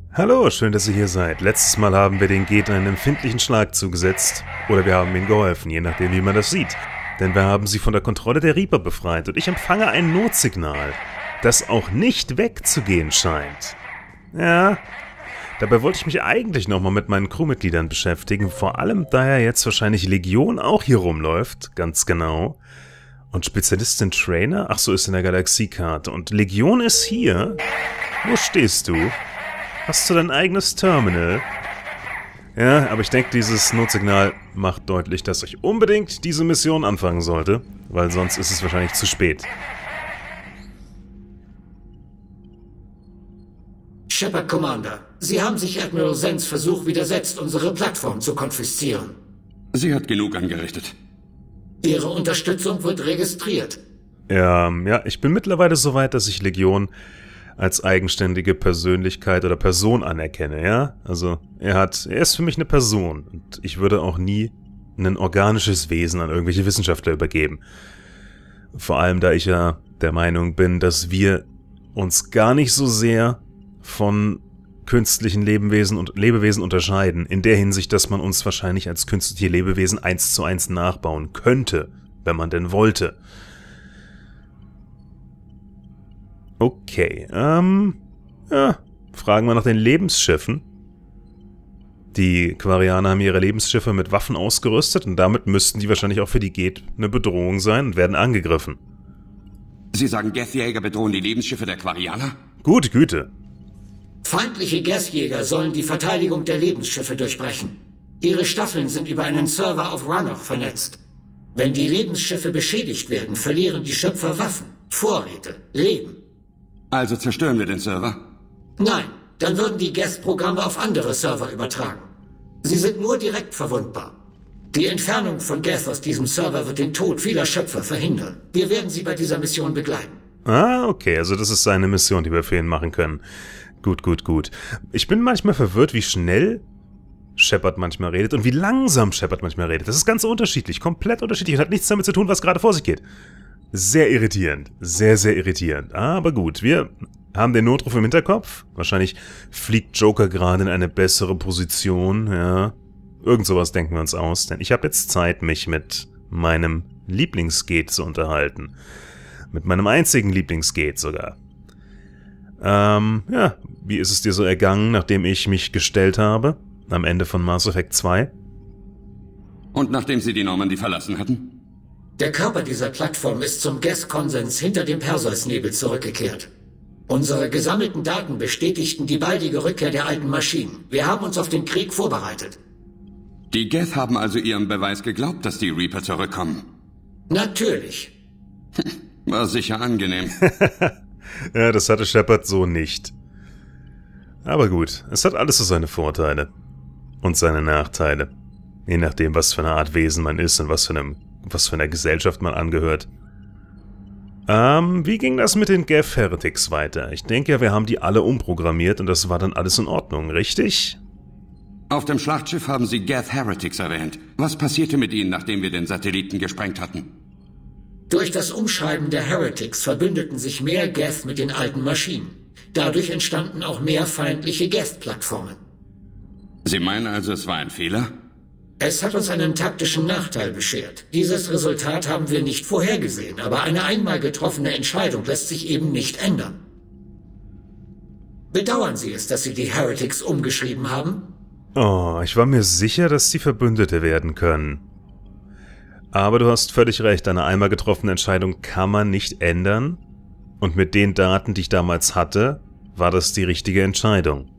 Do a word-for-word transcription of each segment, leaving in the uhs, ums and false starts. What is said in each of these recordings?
Hallo, schön, dass ihr hier seid. Letztes Mal haben wir den Geth einen empfindlichen Schlag zugesetzt. Oder wir haben ihnen geholfen, je nachdem, wie man das sieht. Denn wir haben sie von der Kontrolle der Reaper befreit und ich empfange ein Notsignal, das auch nicht wegzugehen scheint. Ja, dabei wollte ich mich eigentlich nochmal mit meinen Crewmitgliedern beschäftigen, vor allem da ja jetzt wahrscheinlich Legion auch hier rumläuft, ganz genau. Und Spezialistin Trainer? Ach so, ist in der Galaxiekarte. Und Legion ist hier. Wo stehst du? Hast du dein eigenes Terminal? Ja, aber ich denke, dieses Notsignal macht deutlich, dass ich unbedingt diese Mission anfangen sollte, weil sonst ist es wahrscheinlich zu spät. Shepard Commander, Sie haben sich Admiral Zens Versuch widersetzt, unsere Plattform zu konfiszieren. Sie hat genug angerichtet. Ihre Unterstützung wird registriert. Ja, ja, ich bin mittlerweile so weit, dass ich Legion als eigenständige Persönlichkeit oder Person anerkenne, ja? Also, er hat, er ist für mich eine Person und ich würde auch nie ein organisches Wesen an irgendwelche Wissenschaftler übergeben. Vor allem, da ich ja der Meinung bin, dass wir uns gar nicht so sehr von künstlichen Lebewesen und Lebewesen unterscheiden, in der Hinsicht, dass man uns wahrscheinlich als künstliche Lebewesen eins zu eins nachbauen könnte, wenn man denn wollte. Okay, ähm, ja, fragen wir nach den Lebensschiffen. Die Quarianer haben ihre Lebensschiffe mit Waffen ausgerüstet und damit müssten die wahrscheinlich auch für die Geth eine Bedrohung sein und werden angegriffen. Sie sagen, Geth-Jäger bedrohen die Lebensschiffe der Quarianer? Gute Güte. Feindliche Geth-Jäger sollen die Verteidigung der Lebensschiffe durchbrechen. Ihre Staffeln sind über einen Server auf Rannoch vernetzt. Wenn die Lebensschiffe beschädigt werden, verlieren die Schöpfer Waffen, Vorräte, Leben. Also zerstören wir den Server? Nein, dann würden die Geth-Programme auf andere Server übertragen. Sie sind nur direkt verwundbar. Die Entfernung von Geth aus diesem Server wird den Tod vieler Schöpfer verhindern. Wir werden Sie bei dieser Mission begleiten. Ah, okay, also das ist seine Mission, die wir für ihn machen können. Gut, gut, gut. Ich bin manchmal verwirrt, wie schnell Shepard manchmal redet und wie langsam Shepard manchmal redet. Das ist ganz unterschiedlich, komplett unterschiedlich und hat nichts damit zu tun, was gerade vor sich geht. Sehr irritierend, sehr, sehr irritierend. Aber gut, wir haben den Notruf im Hinterkopf. Wahrscheinlich fliegt Joker gerade in eine bessere Position, ja. Irgend sowas denken wir uns aus, denn ich habe jetzt Zeit, mich mit meinem Lieblingsgeth zu unterhalten. Mit meinem einzigen Lieblingsgeth sogar. Ähm, ja, wie ist es dir so ergangen, nachdem ich mich gestellt habe? Am Ende von Mass Effect zwei? Und nachdem Sie die Normandie verlassen hatten? Der Körper dieser Plattform ist zum Geth-Konsens hinter dem Perseusnebel zurückgekehrt. Unsere gesammelten Daten bestätigten die baldige Rückkehr der alten Maschinen. Wir haben uns auf den Krieg vorbereitet. Die Geth haben also ihrem Beweis geglaubt, dass die Reaper zurückkommen? Natürlich. War sicher angenehm. Ja, das hatte Shepard so nicht. Aber gut, es hat alles so seine Vorteile. Und seine Nachteile. Je nachdem, was für eine Art Wesen man ist und was für einem was für einer Gesellschaft man angehört. Ähm, wie ging das mit den Geth-Heretics weiter? Ich denke ja, wir haben die alle umprogrammiert und das war dann alles in Ordnung, richtig? Auf dem Schlachtschiff haben Sie Geth-Heretics erwähnt. Was passierte mit ihnen, nachdem wir den Satelliten gesprengt hatten? Durch das Umschreiben der Heretics verbündeten sich mehr Geth mit den alten Maschinen. Dadurch entstanden auch mehr feindliche Geth-Plattformen. Sie meinen also, es war ein Fehler? Es hat uns einen taktischen Nachteil beschert. Dieses Resultat haben wir nicht vorhergesehen, aber eine einmal getroffene Entscheidung lässt sich eben nicht ändern. Bedauern Sie es, dass Sie die Heretics umgeschrieben haben? Oh, ich war mir sicher, dass sie Verbündete werden können. Aber du hast völlig recht, eine einmal getroffene Entscheidung kann man nicht ändern. Und mit den Daten, die ich damals hatte, war das die richtige Entscheidung.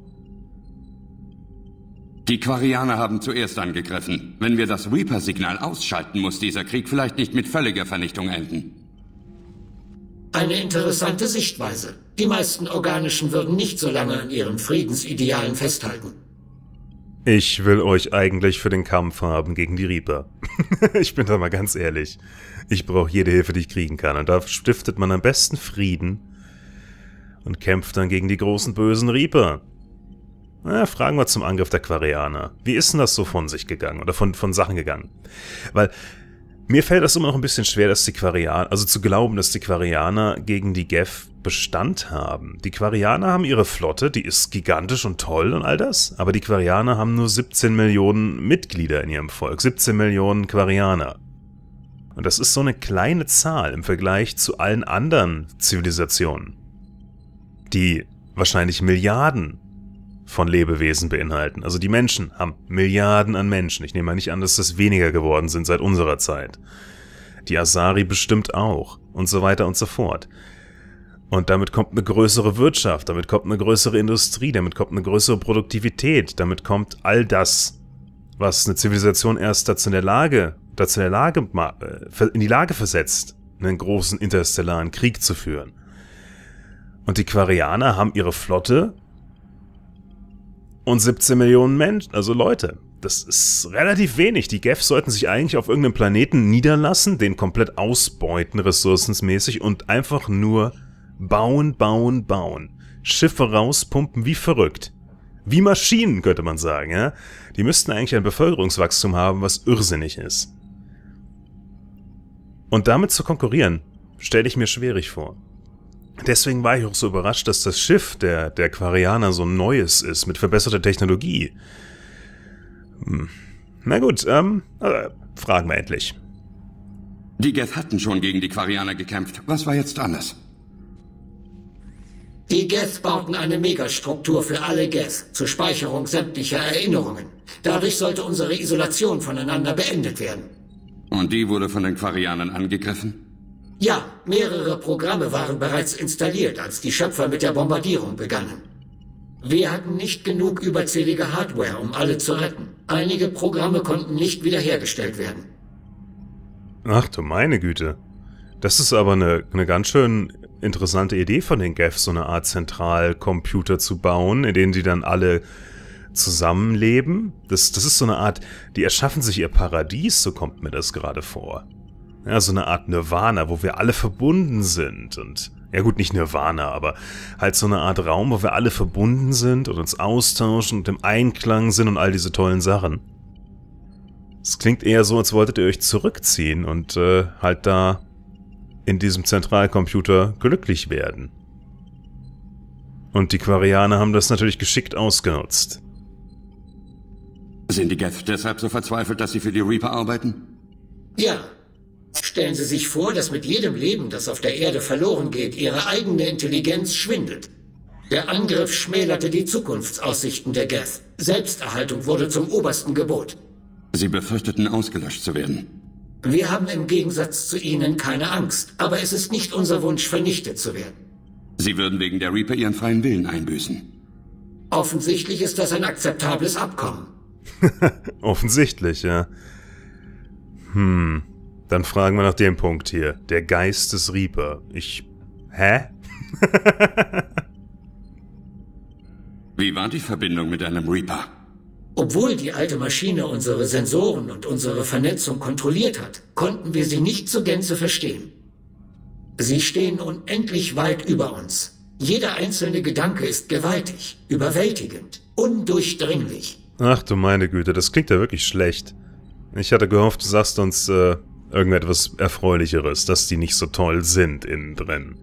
Die Quarianer haben zuerst angegriffen. Wenn wir das Reaper-Signal ausschalten, muss dieser Krieg vielleicht nicht mit völliger Vernichtung enden. Eine interessante Sichtweise. Die meisten Organischen würden nicht so lange an ihren Friedensidealen festhalten. Ich will euch eigentlich für den Kampf haben gegen die Reaper. Ich bin da mal ganz ehrlich. Ich brauche jede Hilfe, die ich kriegen kann. Und da stiftet man am besten Frieden und kämpft dann gegen die großen bösen Reaper. Na, fragen wir zum Angriff der Quarianer. Wie ist denn das so von sich gegangen oder von, von Sachen gegangen? Weil mir fällt das immer noch ein bisschen schwer, dass die Quarianer, also zu glauben, dass die Quarianer gegen die Geth Bestand haben. Die Quarianer haben ihre Flotte, die ist gigantisch und toll und all das, aber die Quarianer haben nur siebzehn Millionen Mitglieder in ihrem Volk, siebzehn Millionen Quarianer. Und das ist so eine kleine Zahl im Vergleich zu allen anderen Zivilisationen, die wahrscheinlich Milliarden von Lebewesen beinhalten. Also die Menschen haben Milliarden an Menschen. Ich nehme mal nicht an, dass das weniger geworden sind seit unserer Zeit. Die Asari bestimmt auch und so weiter und so fort. Und damit kommt eine größere Wirtschaft, damit kommt eine größere Industrie, damit kommt eine größere Produktivität, damit kommt all das, was eine Zivilisation erst dazu in der Lage, dazu in der Lage, in die Lage versetzt, einen großen interstellaren Krieg zu führen. Und die Quarianer haben ihre Flotte und siebzehn Millionen Menschen, also Leute. Das ist relativ wenig. Die Geth sollten sich eigentlich auf irgendeinem Planeten niederlassen, den komplett ausbeuten, ressourcenmäßig, und einfach nur bauen, bauen, bauen. Schiffe rauspumpen wie verrückt. Wie Maschinen, könnte man sagen, ja? Die müssten eigentlich ein Bevölkerungswachstum haben, was irrsinnig ist. Und damit zu konkurrieren, stelle ich mir schwierig vor. Deswegen war ich auch so überrascht, dass das Schiff der, der Quarianer so neues ist, mit verbesserter Technologie. Hm. Na gut, ähm, äh, fragen wir endlich. Die Geth hatten schon gegen die Quarianer gekämpft. Was war jetzt anders? Die Geth bauten eine Megastruktur für alle Geth zur Speicherung sämtlicher Erinnerungen. Dadurch sollte unsere Isolation voneinander beendet werden. Und die wurde von den Quarianern angegriffen? Ja, mehrere Programme waren bereits installiert, als die Schöpfer mit der Bombardierung begannen. Wir hatten nicht genug überzählige Hardware, um alle zu retten. Einige Programme konnten nicht wiederhergestellt werden. Ach du meine Güte. Das ist aber eine, eine ganz schön interessante Idee von den Geth, so eine Art Zentralcomputer zu bauen, in denen sie dann alle zusammenleben. Das, das ist so eine Art, die erschaffen sich ihr Paradies, so kommt mir das gerade vor. Ja, so eine Art Nirvana, wo wir alle verbunden sind und, ja gut, nicht Nirvana, aber halt so eine Art Raum, wo wir alle verbunden sind und uns austauschen und im Einklang sind und all diese tollen Sachen. Es klingt eher so, als wolltet ihr euch zurückziehen und äh, halt da in diesem Zentralcomputer glücklich werden. Und die Quarianer haben das natürlich geschickt ausgenutzt. Sind die Geth deshalb so verzweifelt, dass sie für die Reaper arbeiten? Ja. Stellen Sie sich vor, dass mit jedem Leben, das auf der Erde verloren geht, Ihre eigene Intelligenz schwindet. Der Angriff schmälerte die Zukunftsaussichten der Geth. Selbsterhaltung wurde zum obersten Gebot. Sie befürchteten, ausgelöscht zu werden. Wir haben im Gegensatz zu Ihnen keine Angst, aber es ist nicht unser Wunsch, vernichtet zu werden. Sie würden wegen der Reaper ihren freien Willen einbüßen. Offensichtlich ist das ein akzeptables Abkommen. Offensichtlich, ja. Hm... Dann fragen wir nach dem Punkt hier. Der Geist des Reaper. Ich... Hä? Wie war die Verbindung mit einem Reaper? Obwohl die alte Maschine unsere Sensoren und unsere Vernetzung kontrolliert hat, konnten wir sie nicht zur Gänze verstehen. Sie stehen unendlich weit über uns. Jeder einzelne Gedanke ist gewaltig, überwältigend, undurchdringlich. Ach du meine Güte, das klingt ja wirklich schlecht. Ich hatte gehofft, du sagst uns... Äh irgendetwas Erfreulicheres, dass die nicht so toll sind innen drin.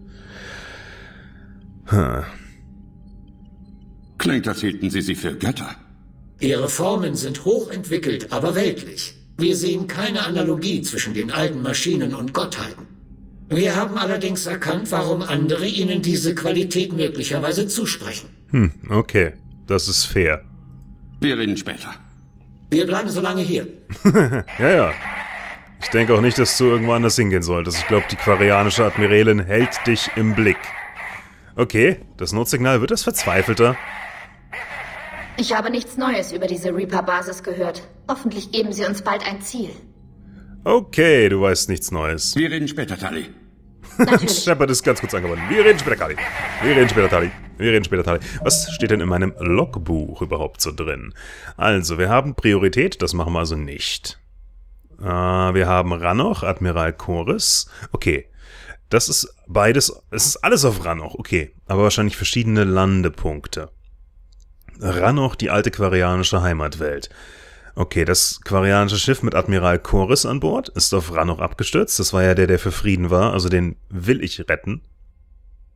Hm. Klingt, als hielten sie sie für Götter. Ihre Formen sind hochentwickelt, aber weltlich. Wir sehen keine Analogie zwischen den alten Maschinen und Gottheiten. Wir haben allerdings erkannt, warum andere ihnen diese Qualität möglicherweise zusprechen. Hm, okay. Das ist fair. Wir reden später. Wir bleiben so lange hier. Ja, ja. Ich denke auch nicht, dass du irgendwo anders hingehen solltest. Ich glaube, die quarianische Admiralin hält dich im Blick. Okay, das Notsignal wird es verzweifelter. Ich habe nichts Neues über diese Reaper-Basis gehört. Hoffentlich geben sie uns bald ein Ziel. Okay, du weißt nichts Neues. Wir reden später, Tali. Shepard ist ganz kurz angebunden. Wir reden später, Tali. Wir reden später, Tali. Wir reden später, Tali. Was steht denn in meinem Logbuch überhaupt so drin? Also, wir haben Priorität, das machen wir also nicht. Uh, wir haben Rannoch, Admiral Koris. Okay, das ist beides, es ist alles auf Rannoch, okay, aber wahrscheinlich verschiedene Landepunkte. Rannoch, die alte quarianische Heimatwelt. Okay, das quarianische Schiff mit Admiral Koris an Bord ist auf Rannoch abgestürzt. Das war ja der, der für Frieden war, also den will ich retten.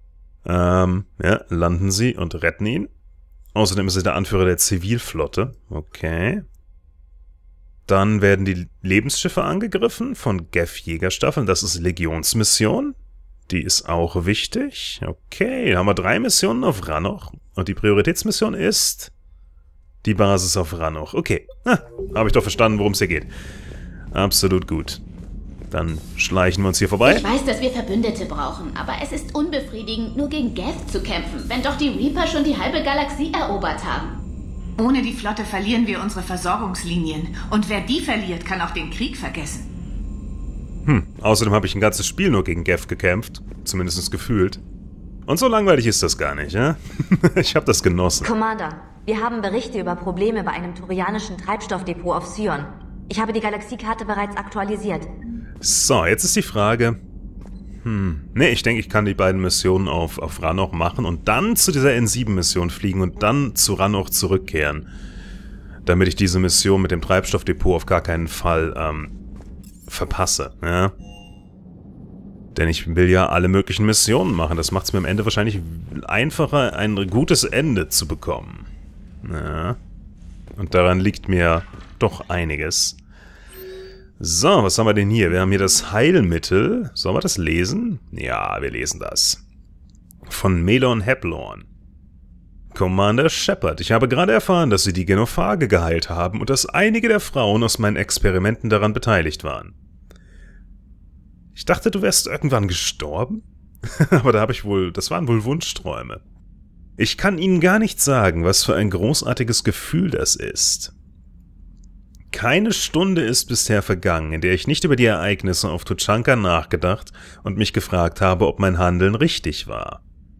Ähm, ja, landen sie und retten ihn. Außerdem ist er der Anführer der Zivilflotte. Okay. Dann werden die Lebensschiffe angegriffen von Geth-Jägerstaffeln. Das ist Legionsmission. Die ist auch wichtig. Okay, da haben wir drei Missionen auf Rannoch. Und die Prioritätsmission ist die Basis auf Rannoch. Okay, ah, habe ich doch verstanden, worum es hier geht. Absolut gut. Dann schleichen wir uns hier vorbei. Ich weiß, dass wir Verbündete brauchen, aber es ist unbefriedigend, nur gegen Geth zu kämpfen, wenn doch die Reaper schon die halbe Galaxie erobert haben. Ohne die Flotte verlieren wir unsere Versorgungslinien. Und wer die verliert, kann auch den Krieg vergessen. Hm, außerdem habe ich ein ganzes Spiel nur gegen Geth gekämpft. Zumindest gefühlt. Und so langweilig ist das gar nicht, ja? Ich habe das genossen. Commander, wir haben Berichte über Probleme bei einem turianischen Treibstoffdepot auf Sion. Ich habe die Galaxiekarte bereits aktualisiert. So, jetzt ist die Frage... Hm, ne, ich denke, ich kann die beiden Missionen auf, auf Rannoch machen und dann zu dieser N sieben Mission fliegen und dann zu Rannoch zurückkehren. Damit ich diese Mission mit dem Treibstoffdepot auf gar keinen Fall ähm, verpasse, ja? Denn ich will ja alle möglichen Missionen machen. Das macht es mir am Ende wahrscheinlich einfacher, ein gutes Ende zu bekommen. Ja. Und daran liegt mir doch einiges. So, was haben wir denn hier? Wir haben hier das Heilmittel. Sollen wir das lesen? Ja, wir lesen das. Von Melon Heplorn. Commander Shepard, ich habe gerade erfahren, dass Sie die Genophage geheilt haben und dass einige der Frauen aus meinen Experimenten daran beteiligt waren. Ich dachte, du wärst irgendwann gestorben? Aber da habe ich wohl... Das waren wohl Wunschträume. Ich kann Ihnen gar nicht sagen, was für ein großartiges Gefühl das ist. Keine Stunde ist bisher vergangen, in der ich nicht über die Ereignisse auf Tuchanka nachgedacht und mich gefragt habe, ob mein Handeln richtig war.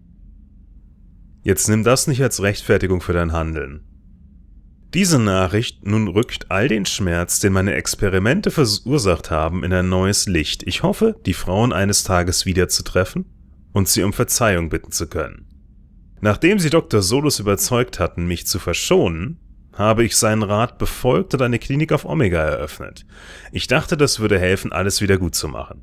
Jetzt nimm das nicht als Rechtfertigung für dein Handeln. Diese Nachricht nun rückt all den Schmerz, den meine Experimente verursacht haben, in ein neues Licht. Ich hoffe, die Frauen eines Tages wiederzutreffen und sie um Verzeihung bitten zu können. Nachdem sie Doktor Solus überzeugt hatten, mich zu verschonen, habe ich seinen Rat befolgt und eine Klinik auf Omega eröffnet. Ich dachte, das würde helfen, alles wieder gut zu machen.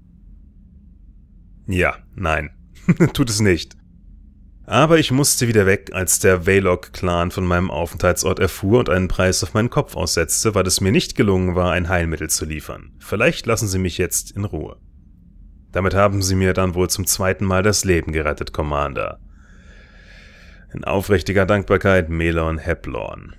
Ja, nein, tut es nicht. Aber ich musste wieder weg, als der Veilok-Clan von meinem Aufenthaltsort erfuhr und einen Preis auf meinen Kopf aussetzte, weil es mir nicht gelungen war, ein Heilmittel zu liefern. Vielleicht lassen Sie mich jetzt in Ruhe. Damit haben Sie mir dann wohl zum zweiten Mal das Leben gerettet, Commander. In aufrichtiger Dankbarkeit, Melon Heplorn.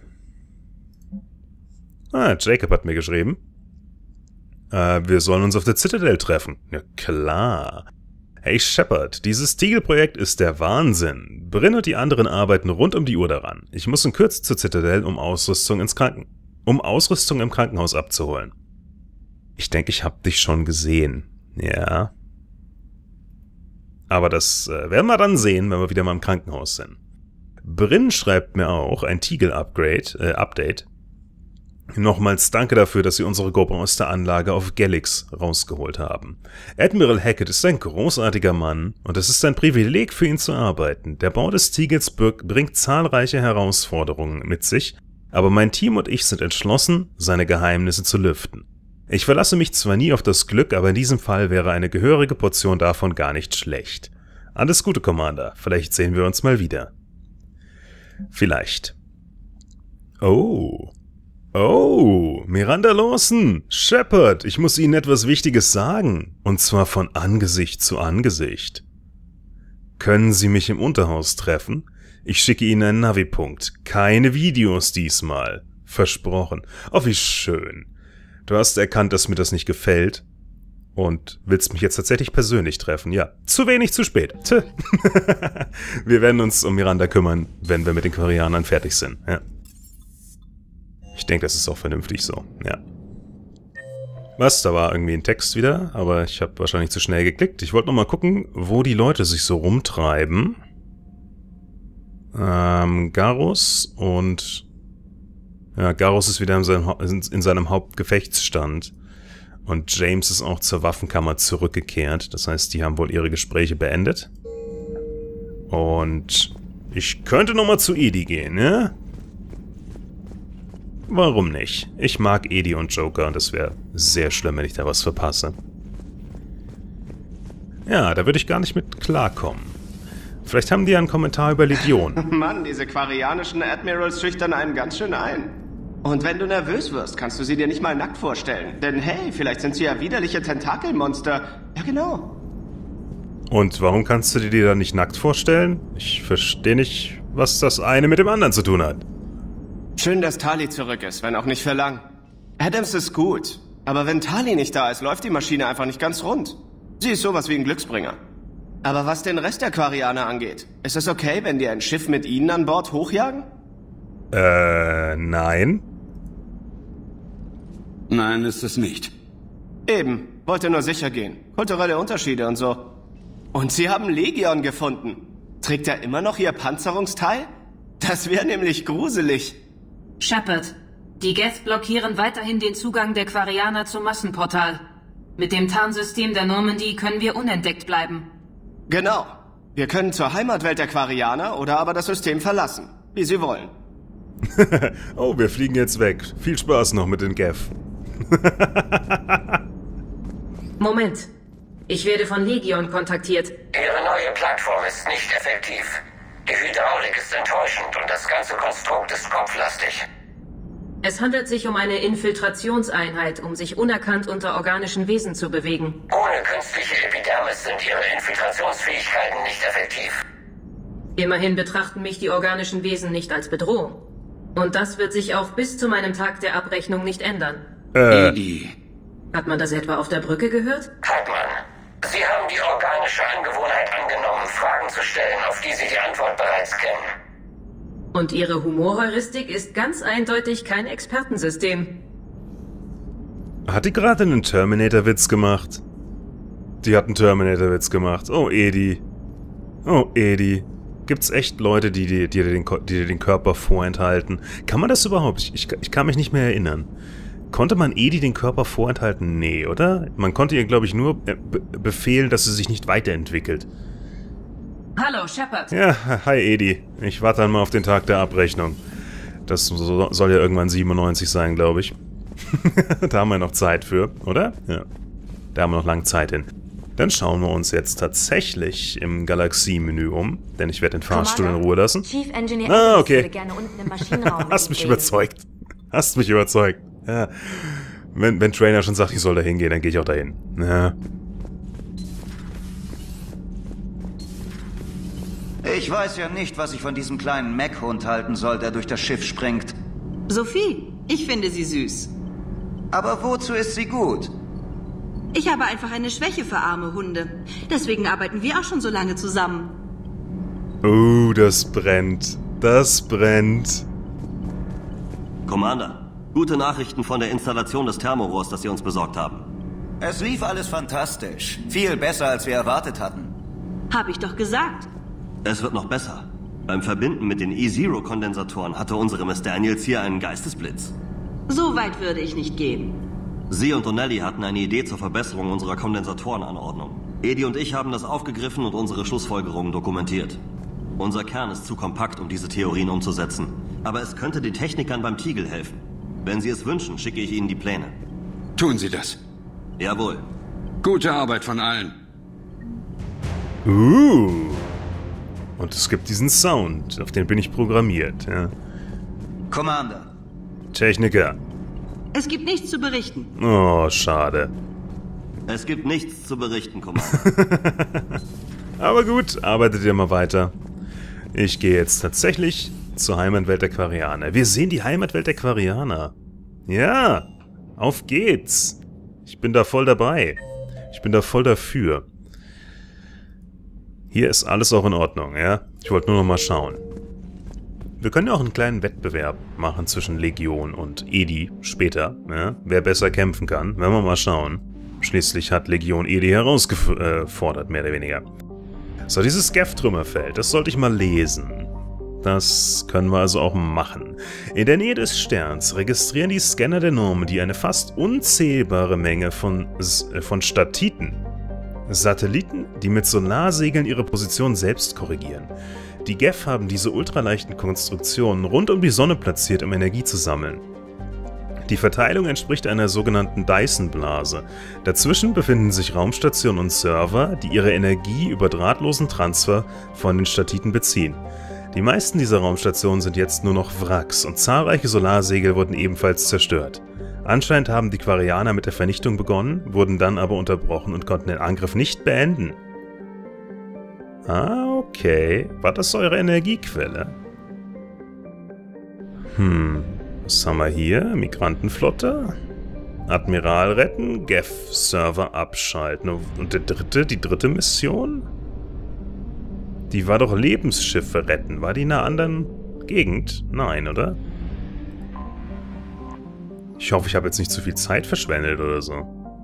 Ah, Jacob hat mir geschrieben. Äh, wir sollen uns auf der Citadel treffen. Ja, klar. Hey Shepard, dieses Teagle-Projekt ist der Wahnsinn. Brynn und die anderen arbeiten rund um die Uhr daran. Ich muss in Kürze zur Citadel, um Ausrüstung ins Kranken... um Ausrüstung im Krankenhaus abzuholen. Ich denke, ich habe dich schon gesehen. Ja. Aber das äh, werden wir dann sehen, wenn wir wieder mal im Krankenhaus sind. Brynn schreibt mir auch ein Teagle-Upgrade, äh, Update. Nochmals danke dafür, dass Sie unsere Gruppe aus der Anlage auf Gellix rausgeholt haben. Admiral Hackett ist ein großartiger Mann und es ist ein Privileg für ihn zu arbeiten. Der Bau des Teagles bringt zahlreiche Herausforderungen mit sich, aber mein Team und ich sind entschlossen, seine Geheimnisse zu lüften. Ich verlasse mich zwar nie auf das Glück, aber in diesem Fall wäre eine gehörige Portion davon gar nicht schlecht. Alles Gute, Commander. Vielleicht sehen wir uns mal wieder. Vielleicht. Oh... Oh, Miranda Lawson, Shepard, ich muss Ihnen etwas Wichtiges sagen, und zwar von Angesicht zu Angesicht. Können Sie mich im Unterhaus treffen? Ich schicke Ihnen einen Navipunkt, keine Videos diesmal, versprochen. Oh, wie schön. Du hast erkannt, dass mir das nicht gefällt und willst mich jetzt tatsächlich persönlich treffen, ja. Zu wenig, zu spät. Tö. Wir werden uns um Miranda kümmern, wenn wir mit den Quarianern fertig sind, ja. Ich denke, das ist auch vernünftig so, ja. Was? Da war irgendwie ein Text wieder, aber ich habe wahrscheinlich zu schnell geklickt. Ich wollte noch mal gucken, wo die Leute sich so rumtreiben. Ähm, Garrus und... Ja, Garrus ist wieder in seinem, ha in seinem Hauptgefechtsstand. Und James ist auch zur Waffenkammer zurückgekehrt. Das heißt, die haben wohl ihre Gespräche beendet. Und ich könnte noch mal zu Edie gehen, ne? Warum nicht? Ich mag Edie und Joker und es wäre sehr schlimm, wenn ich da was verpasse. Ja, da würde ich gar nicht mit klarkommen. Vielleicht haben die ja einen Kommentar über Legion. Mann, diese quarianischen Admirals schüchtern einen ganz schön ein. Und wenn du nervös wirst, kannst du sie dir nicht mal nackt vorstellen. Denn hey, vielleicht sind sie ja widerliche Tentakelmonster. Ja, genau. Und warum kannst du dir die dann nicht nackt vorstellen? Ich verstehe nicht, was das eine mit dem anderen zu tun hat. Schön, dass Tali zurück ist, wenn auch nicht für lang. Adams ist gut, aber wenn Tali nicht da ist, läuft die Maschine einfach nicht ganz rund. Sie ist sowas wie ein Glücksbringer. Aber was den Rest der Quarianer angeht, ist es okay, wenn die ein Schiff mit ihnen an Bord hochjagen? Äh, nein. Nein, ist es nicht. Eben, wollte nur sicher gehen. Kulturelle Unterschiede und so. Und sie haben Legion gefunden. Trägt er immer noch ihr Panzerungsteil? Das wäre nämlich gruselig. Shepard, die Geth blockieren weiterhin den Zugang der Quarianer zum Massenportal. Mit dem Tarnsystem der Normandy können wir unentdeckt bleiben. Genau. Wir können zur Heimatwelt der Quarianer oder aber das System verlassen. Wie sie wollen. Oh, wir fliegen jetzt weg. Viel Spaß noch mit den Geth. Moment. Ich werde von Legion kontaktiert. Ihre neue Plattform ist nicht effektiv. Die Hydraulik ist enttäuschend und das ganze Konstrukt ist kopflastig. Es handelt sich um eine Infiltrationseinheit, um sich unerkannt unter organischen Wesen zu bewegen. Ohne künstliche Epidermis sind ihre Infiltrationsfähigkeiten nicht effektiv. Immerhin betrachten mich die organischen Wesen nicht als Bedrohung. Und das wird sich auch bis zu meinem Tag der Abrechnung nicht ändern. Äh. Edi. Hat man das etwa auf der Brücke gehört? Hat man. Sie haben die organische Angewohnheit angenommen, Fragen zu stellen, auf die Sie die Antwort bereits kennen. Und ihre Humorheuristik ist ganz eindeutig kein Expertensystem. Hat die gerade einen Terminator-Witz gemacht? Die hat einen Terminator-Witz gemacht. Oh, Edi. Oh, Edi. Gibt's echt Leute, die dir die, die den, die den Körper vorenthalten? Kann man das überhaupt? Ich, ich, ich kann mich nicht mehr erinnern. Konnte man Edi den Körper vorenthalten? Nee, oder? Man konnte ihr, glaube ich, nur be befehlen, dass sie sich nicht weiterentwickelt. Hallo, Shepard. Ja, hi Edi. Ich warte dann mal auf den Tag der Abrechnung. Das so, soll ja irgendwann siebenundneunzig sein, glaube ich. Da haben wir noch Zeit für, oder? Ja. Da haben wir noch lange Zeit hin. Dann schauen wir uns jetzt tatsächlich im Galaxie-Menü um, denn ich werde den Fahrstuhl in Ruhe lassen. Chief Engineer ah, okay. würde gerne unten im Maschinenraum Hast mich reden. überzeugt. Hast mich überzeugt. Ja. Wenn, wenn Trainer schon sagt, ich soll da hingehen, dann gehe ich auch dahin. Ja. Ich weiß ja nicht, was ich von diesem kleinen Mech-Hund halten soll, der durch das Schiff springt. Sophie, ich finde sie süß. Aber wozu ist sie gut? Ich habe einfach eine Schwäche für arme Hunde. Deswegen arbeiten wir auch schon so lange zusammen. Oh, das brennt. Das brennt. Commander, gute Nachrichten von der Installation des Thermorohrs, das Sie uns besorgt haben. Es lief alles fantastisch. Viel besser, als wir erwartet hatten. Hab ich doch gesagt. Es wird noch besser. Beim Verbinden mit den E-Zero-Kondensatoren hatte unsere Miss Daniels hier einen Geistesblitz. So weit würde ich nicht gehen. Sie und O'Nelly hatten eine Idee zur Verbesserung unserer Kondensatorenanordnung. Edi und ich haben das aufgegriffen und unsere Schlussfolgerungen dokumentiert. Unser Kern ist zu kompakt, um diese Theorien umzusetzen. Aber es könnte den Technikern beim Teagle helfen. Wenn Sie es wünschen, schicke ich Ihnen die Pläne. Tun Sie das. Jawohl. Gute Arbeit von allen. Uh. Und es gibt diesen Sound, auf den bin ich programmiert, ja. Commander. Techniker. Es gibt nichts zu berichten. Oh, schade. Es gibt nichts zu berichten, Commander. Aber gut, arbeitet ihr mal weiter. Ich gehe jetzt tatsächlich zur Heimatwelt der Quarianer. Wir sehen die Heimatwelt der Quarianer. Ja, auf geht's. Ich bin da voll dabei. Ich bin da voll dafür. Hier ist alles auch in Ordnung, ja? Ich wollte nur noch mal schauen. Wir können ja auch einen kleinen Wettbewerb machen zwischen Legion und Edi später, ja? Wer besser kämpfen kann. Werden wir mal schauen. Schließlich hat Legion Edi herausgefordert, mehr oder weniger. So, dieses Geth-Trümmerfeld, das sollte ich mal lesen. Das können wir also auch machen. In der Nähe des Sterns registrieren die Scanner der Normandy eine fast unzählbare Menge von, von Statiten. Satelliten, die mit Sonarsegeln ihre Position selbst korrigieren. Die Geth haben diese ultraleichten Konstruktionen rund um die Sonne platziert, um Energie zu sammeln. Die Verteilung entspricht einer sogenannten Dyson-Blase. Dazwischen befinden sich Raumstationen und Server, die ihre Energie über drahtlosen Transfer von den Statiten beziehen. Die meisten dieser Raumstationen sind jetzt nur noch Wracks und zahlreiche Solarsegel wurden ebenfalls zerstört. Anscheinend haben die Quarianer mit der Vernichtung begonnen, wurden dann aber unterbrochen und konnten den Angriff nicht beenden. Ah, okay. War das eure Energiequelle? Hm, was haben wir hier? Migrantenflotte? Admiral retten, Geth-Server abschalten. Und der dritte, die dritte Mission? Die war doch Lebensschiffe retten. War die in einer anderen Gegend? Nein, oder? Ich hoffe, ich habe jetzt nicht zu viel Zeit verschwendet oder so.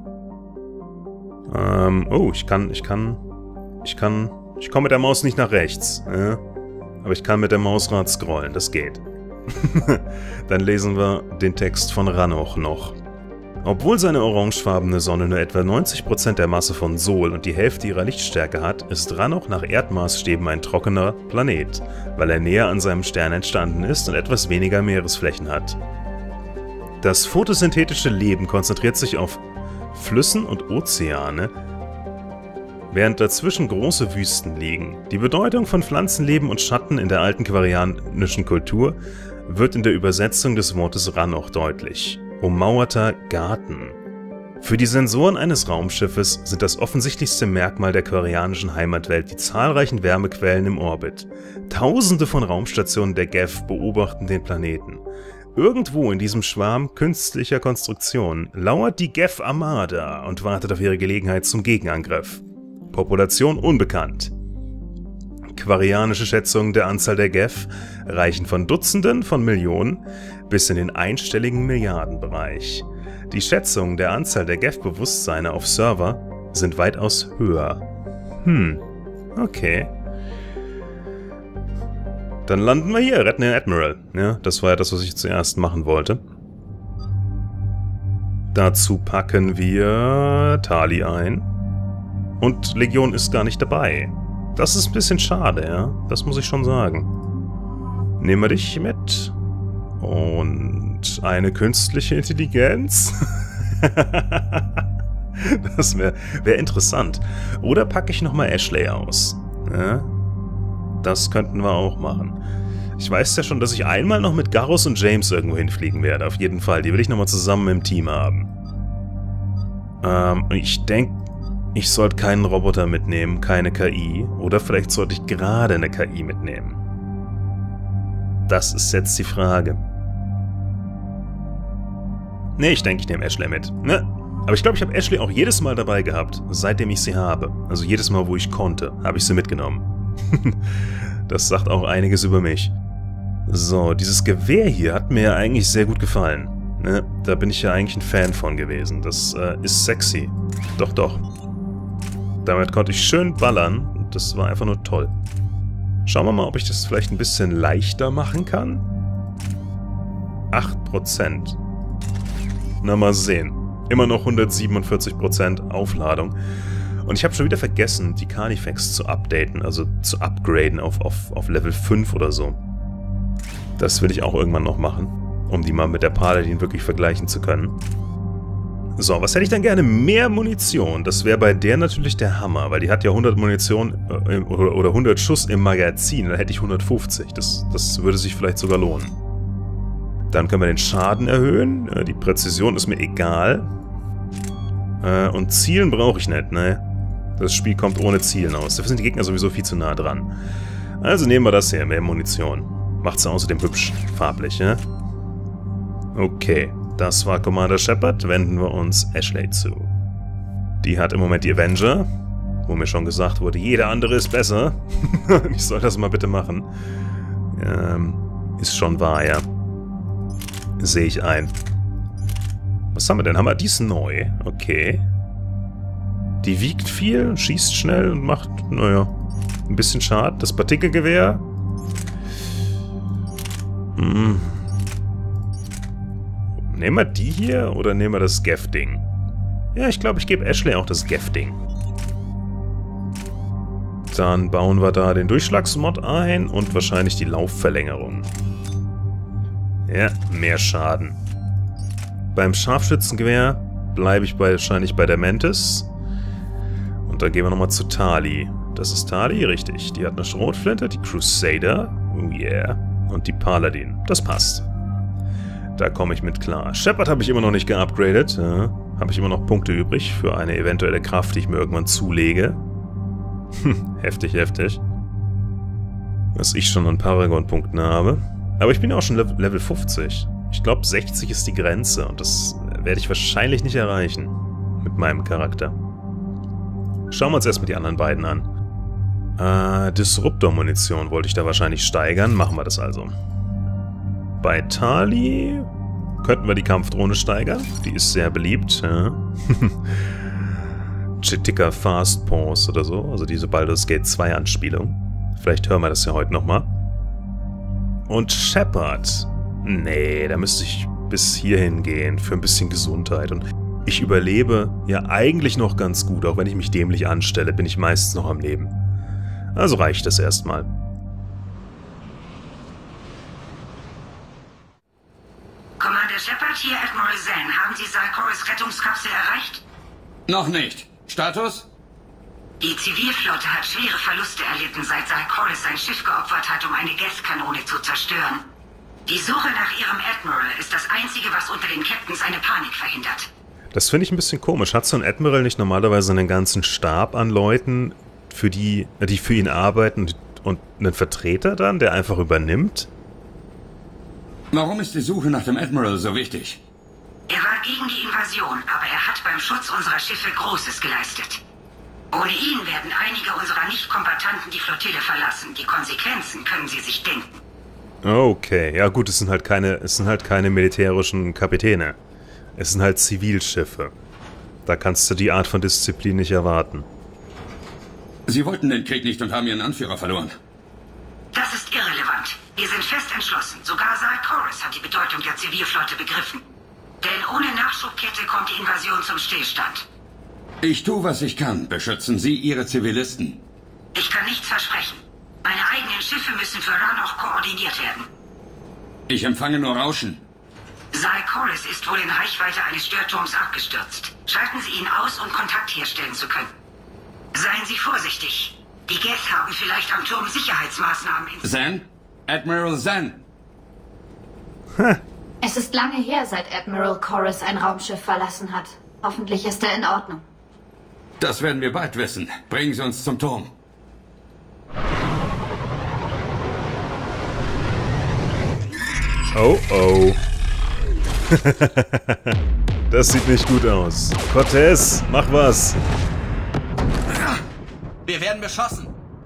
Ähm, oh, ich kann, ich kann, ich kann, ich komme mit der Maus nicht nach rechts. Äh? Aber ich kann mit der Mausrad scrollen, das geht. Dann lesen wir den Text von Rannoch noch. Obwohl seine orangefarbene Sonne nur etwa neunzig Prozent der Masse von Sol und die Hälfte ihrer Lichtstärke hat, ist Rannoch nach Erdmaßstäben ein trockener Planet, weil er näher an seinem Stern entstanden ist und etwas weniger Meeresflächen hat. Das photosynthetische Leben konzentriert sich auf Flüssen und Ozeane, während dazwischen große Wüsten liegen. Die Bedeutung von Pflanzenleben und Schatten in der alten quarianischen Kultur wird in der Übersetzung des Wortes Rannoch deutlich. Ummauerter Garten. Für die Sensoren eines Raumschiffes sind das offensichtlichste Merkmal der quarianischen Heimatwelt die zahlreichen Wärmequellen im Orbit. Tausende von Raumstationen der Geth beobachten den Planeten. Irgendwo in diesem Schwarm künstlicher Konstruktionen lauert die Geth Armada und wartet auf ihre Gelegenheit zum Gegenangriff. Population unbekannt. Quarianische Schätzungen der Anzahl der Geth reichen von Dutzenden von Millionen bis in den einstelligen Milliardenbereich. Die Schätzungen der Anzahl der Geth-Bewusstseine auf Server sind weitaus höher. Hm, okay. Dann landen wir hier, retten den Admiral. Ja, das war ja das, was ich zuerst machen wollte. Dazu packen wir Tali ein. Und Legion ist gar nicht dabei. Das ist ein bisschen schade, ja. Das muss ich schon sagen. Nehmen wir dich mit. Und eine künstliche Intelligenz. Das wäre wär interessant. Oder packe ich nochmal Ashley aus. Ja? Das könnten wir auch machen. Ich weiß ja schon, dass ich einmal noch mit Garrus und James irgendwo hinfliegen werde. Auf jeden Fall. Die will ich nochmal zusammen im Team haben. Ähm, ich denke, ich sollte keinen Roboter mitnehmen, keine K I. Oder vielleicht sollte ich gerade eine K I mitnehmen. Das ist jetzt die Frage. Nee, ich denke, ich nehme Ashley mit. Ne? Aber ich glaube, ich habe Ashley auch jedes Mal dabei gehabt, seitdem ich sie habe. Also jedes Mal, wo ich konnte, habe ich sie mitgenommen. Das sagt auch einiges über mich. So, dieses Gewehr hier hat mir ja eigentlich sehr gut gefallen. Ne? Da bin ich ja eigentlich ein Fan von gewesen. Das äh, ist sexy. Doch, doch. Damit konnte ich schön ballern und das war einfach nur toll. Schauen wir mal, ob ich das vielleicht ein bisschen leichter machen kann. acht Prozent. Na, mal sehen. Immer noch hundertsiebenundvierzig Prozent Aufladung. Und ich habe schon wieder vergessen, die Carnifex zu updaten, also zu upgraden auf, auf, auf Level fünf oder so. Das will ich auch irgendwann noch machen, um die mal mit der Paladin wirklich vergleichen zu können. So, was hätte ich dann gerne? Mehr Munition. Das wäre bei der natürlich der Hammer, weil die hat ja hundert Munition äh, oder, oder hundert Schuss im Magazin. Dann hätte ich hundertfünfzig. Das, das würde sich vielleicht sogar lohnen. Dann können wir den Schaden erhöhen. Die Präzision ist mir egal. Äh, und Zielen brauche ich nicht, ne? Das Spiel kommt ohne Zielen aus. Dafür sind die Gegner sowieso viel zu nah dran. Also nehmen wir das hier, mehr Munition. Macht's außerdem hübsch, farblich, ja? Okay, das war Commander Shepard. Wenden wir uns Ashley zu. Die hat im Moment die Avenger, wo mir schon gesagt wurde, jeder andere ist besser. Ich soll das mal bitte machen. Ähm, ist schon wahr, ja. Sehe ich ein. Was haben wir denn? Haben wir die ist neu? Okay. Die wiegt viel, schießt schnell und macht, naja, ein bisschen Schaden. Das Partikelgewehr. Hm. Nehmen wir die hier oder nehmen wir das Geth-Ding? Ja, ich glaube, ich gebe Ashley auch das Geth-Ding. Dann bauen wir da den Durchschlagsmod ein und wahrscheinlich die Laufverlängerung. Ja, mehr Schaden. Beim Scharfschützengewehr bleibe ich bei, wahrscheinlich bei der Mantis. Und dann gehen wir nochmal zu Tali. Das ist Tali, richtig. Die hat eine Schrotflinte, die Crusader. Oh yeah. Und die Paladin. Das passt. Da komme ich mit klar. Shepard habe ich immer noch nicht geupgradet. Ja, habe ich immer noch Punkte übrig für eine eventuelle Kraft, die ich mir irgendwann zulege. heftig, heftig. Was ich schon an Paragon-Punkten habe. Aber ich bin ja auch schon Level fünfzig. Ich glaube, sechzig ist die Grenze. Und das werde ich wahrscheinlich nicht erreichen. Mit meinem Charakter. Schauen wir uns erstmal die anderen beiden an. Äh, Disruptor-Munition wollte ich da wahrscheinlich steigern. Machen wir das also. Bei Tali könnten wir die Kampfdrohne steigern. Die ist sehr beliebt. Ja. Chitika Fast Pause oder so. Also diese Baldur's Gate zwei Anspielung. Vielleicht hören wir das ja heute nochmal. Und Shepard. Nee, da müsste ich bis hierhin gehen. Für ein bisschen Gesundheit. Und ich überlebe ja eigentlich noch ganz gut. Auch wenn ich mich dämlich anstelle, bin ich meistens noch am Leben. Also reicht das erstmal. Commander Shepard, hier Admiral Zan. Haben Sie Zalkoris Rettungskapsel erreicht? Noch nicht. Status? Die Zivilflotte hat schwere Verluste erlitten, seit Zalkoris sein Schiff geopfert hat, um eine Gaskanone zu zerstören. Die Suche nach Ihrem Admiral ist das Einzige, was unter den Captains eine Panik verhindert. Das finde ich ein bisschen komisch. Hat so ein Admiral nicht normalerweise einen ganzen Stab an Leuten, für die, die für ihn arbeiten und einen Vertreter dann, der einfach übernimmt? Warum ist die Suche nach dem Admiral so wichtig? Er war gegen die Invasion, aber er hat beim Schutz unserer Schiffe Großes geleistet. Ohne ihn werden einige unserer Nicht-Kombattanten die Flottille verlassen. Die Konsequenzen können Sie sich denken. Okay, ja gut, es sind halt keine, es sind halt keine militärischen Kapitäne. Es sind halt Zivilschiffe. Da kannst du die Art von Disziplin nicht erwarten. Sie wollten den Krieg nicht und haben ihren Anführer verloren. Das ist irrelevant. Wir sind fest entschlossen. Sogar Zalkoris hat die Bedeutung der Zivilflotte begriffen. Denn ohne Nachschubkette kommt die Invasion zum Stillstand. Ich tue, was ich kann. Beschützen Sie Ihre Zivilisten. Ich kann nichts versprechen. Meine eigenen Schiffe müssen für Rannoch koordiniert werden. Ich empfange nur Rauschen. Zalkoris ist wohl in Reichweite eines Störturms abgestürzt. Schalten Sie ihn aus, um Kontakt herstellen zu können. Seien Sie vorsichtig. Die Geth haben vielleicht am Turm Sicherheitsmaßnahmen in... Zan? Admiral Zan? Es ist lange her, seit Admiral Koris ein Raumschiff verlassen hat. Hoffentlich ist er in Ordnung. Das werden wir bald wissen. Bringen Sie uns zum Turm. Oh oh. Das sieht nicht gut aus. Cortez, mach was. Wir werden beschossen.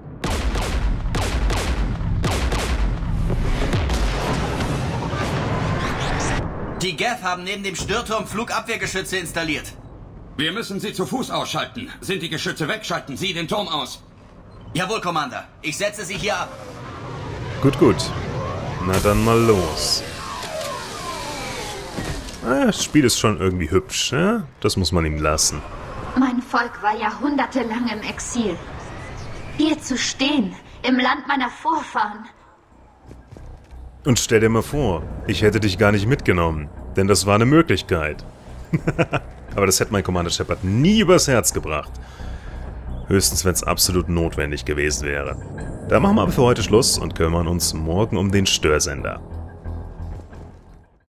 Die Geth haben neben dem Störturm Flugabwehrgeschütze installiert. Wir müssen sie zu Fuß ausschalten. Sind die Geschütze weg, schalten Sie den Turm aus. Jawohl, Commander. Ich setze sie hier ab. Gut, gut. Na dann mal los. Ah, das Spiel ist schon irgendwie hübsch, ne? Das muss man ihm lassen. Mein Volk war jahrhundertelang im Exil. Hier zu stehen, im Land meiner Vorfahren. Und stell dir mal vor, ich hätte dich gar nicht mitgenommen. Denn das war eine Möglichkeit. Aber das hätte mein Commander Shepard nie übers Herz gebracht. Höchstens, wenn es absolut notwendig gewesen wäre. Da machen wir aber für heute Schluss und kümmern uns morgen um den Störsender.